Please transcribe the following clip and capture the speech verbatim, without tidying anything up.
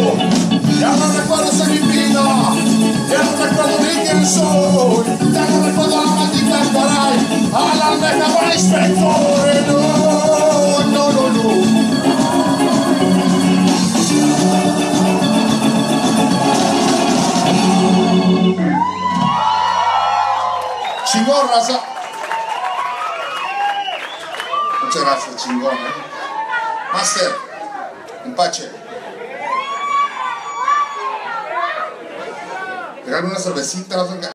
Ya no recuerdo ese mi vida, ya no recuerdo ni quién soy, ya no recuerdo la maldita caray, a la almeja para inspector. No, no, no, no. Chingón, raza. Muchas gracias, chingón, ¿eh? Master, empache. Pegarme una cervecita, no sé qué.